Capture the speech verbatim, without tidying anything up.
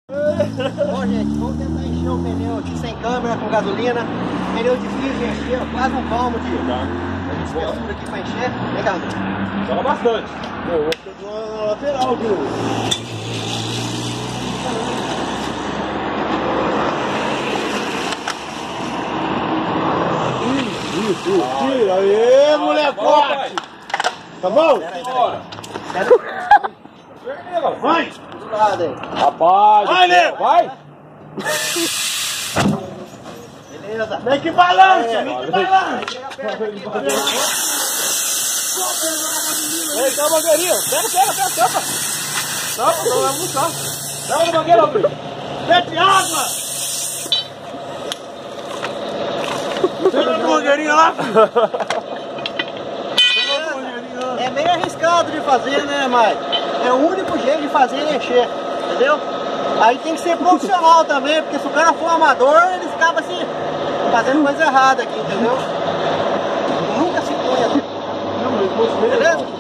Bom, gente, vamos tentar encher o pneu aqui sem câmera, com gasolina. Pneu difícil de encher, quase um palmo de espessura aqui pra encher. Vem cá, André. Joga bastante. Eu vou pegar na lateral, viu? Isso, isso, tira aí, molecote! Tá bom? Bora! Vai! Do lado aí. Rapaz! Vai, nego! Vai! Beleza? Vem que balança, vem que balança! Ei, dá uma mangueirinha! Pega, pega, pega, tampa! Tampa, não vai buscar! Dá uma mangueira, Alfredo! Mete água! Pega a mangueirinha lá, filho! É meio arriscado de fazer, né, mas é o único jeito de fazer e encher, entendeu? Aí tem que ser profissional também, porque se o cara for amador, ele ficava assim, fazendo coisa errada aqui, entendeu? Nunca se põe assim. Beleza?